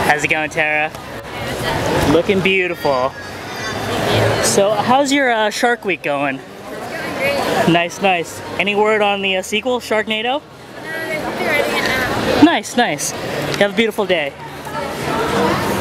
How's it going, Tara? Looking beautiful. So, how's your Shark Week going? It's going great. Nice, nice. Any word on the sequel, Sharknado? No, they're writing it now. Nice, nice. You have a beautiful day.